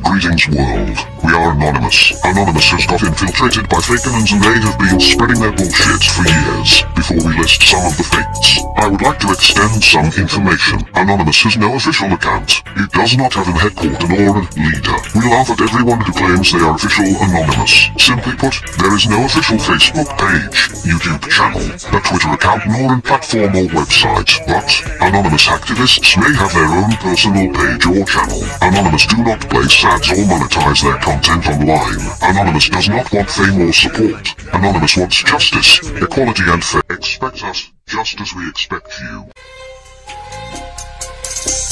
Greetings world, we are Anonymous. Anonymous has got infiltrated by Fakenons and they have been spreading their bullshit for years. Before we list some of the facts, I would like to extend some information. Anonymous has no official account. It does not have a headquarter nor a leader. We laugh at everyone who claims they are official Anonymous. Simply put, there is no official Facebook page, YouTube channel, a Twitter account nor a platform or website. But Anonymous activists may have their own personal page or channel. Anonymous do not place ads or monetize their content online. Anonymous does not want fame or support. Anonymous wants justice, equality and fair. Expect us just as we expect you.